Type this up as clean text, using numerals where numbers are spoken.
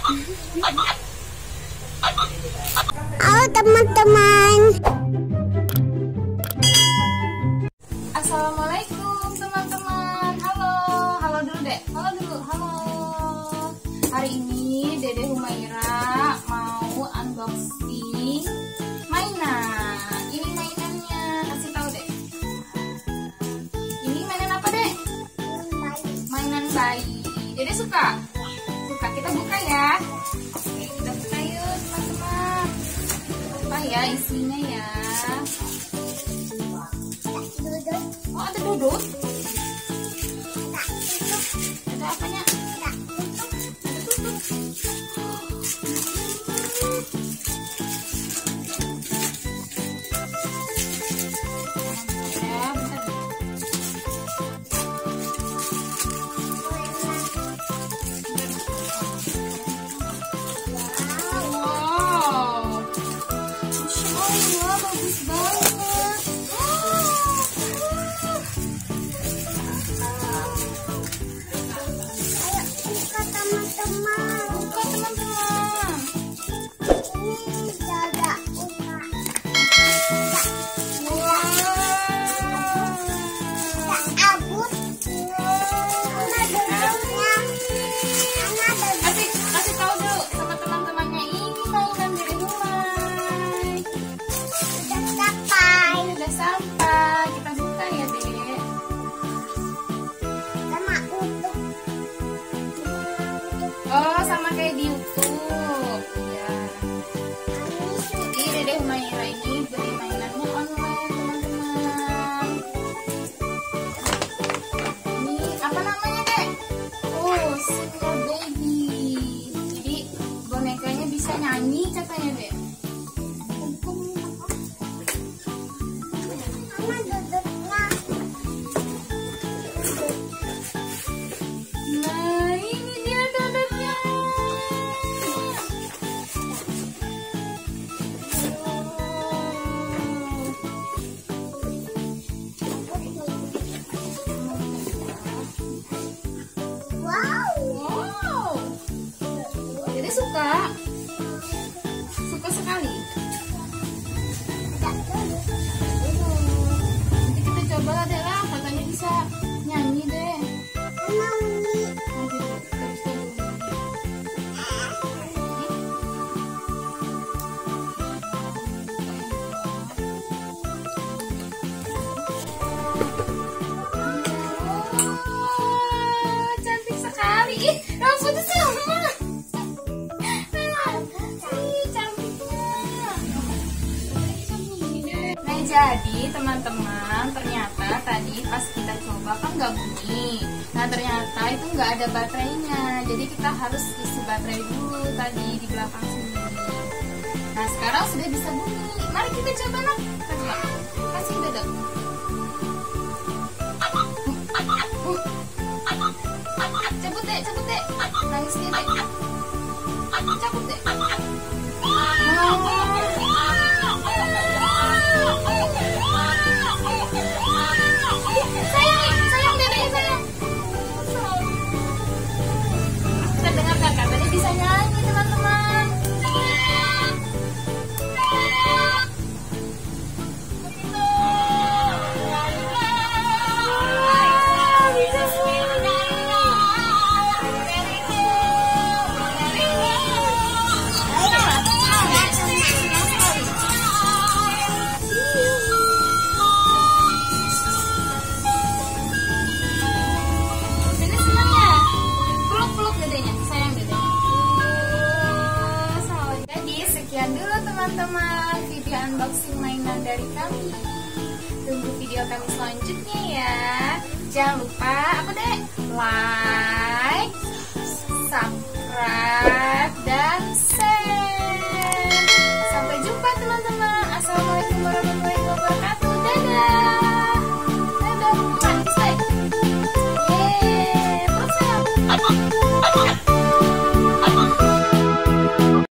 Halo teman-teman. Assalamualaikum teman-teman. Halo dulu dek. Halo. Hari ini Dede Humaira mau unboxing mainan. Ini mainannya, kasih tahu dek. Ini mainan apa dek? Mainan bayi. Dede suka? Kita buka ya. Oke, kita buka yuk teman-teman. Apa ya isinya ya? Oh, ada duduk. Ada apanya? Ada tutup. Ya, bentar. Wow. Masya Allah, bagus banget. Buka teman-teman. Buka teman-teman. Ini jaga Uma. Abut. Kasih tahu dulu sama teman-temannya, ini mainan dari Humay. Udah sampai. Kita buka ya dek. Sama untuk Oh, sama kayak di YouTube. Ya. Jadi Dede Humaira ini beli mainannya online teman-teman. Ini apa namanya dek? Oh, Single Baby. Jadi bonekanya bisa nyanyi katanya dek. sama duduknya. Nah, ini dia dodotnya. Wow. Jadi suka sekali. Nanti kita coba lah deh lah, katanya bisa nyanyi deh. Oh, cantik sekali. Ih, rambutnya sama. Ih, cantiknya. Nah, jadi teman-teman, ternyata tadi pas kita coba kan nggak bunyi. Nah, ternyata itu nggak ada baterainya. Jadi kita harus isi baterai dulu tadi di belakang sini. Nah, sekarang sudah bisa bunyi. Mari kita coba nak. Kita coba. Kasih dodot. Cabut deh. Nangis dia deh. Cabut deh. Sayang dedeknya sayang. Kita dengarkan katanya bisa nyanyi teman-teman. Bisa Dede senang ya? Peluk dedenya, sayang dedenya. Jadi sekian dulu teman-teman video unboxing mainan dari kami. Tunggu video kami selanjutnya ya. Jangan lupa apa deh? Like,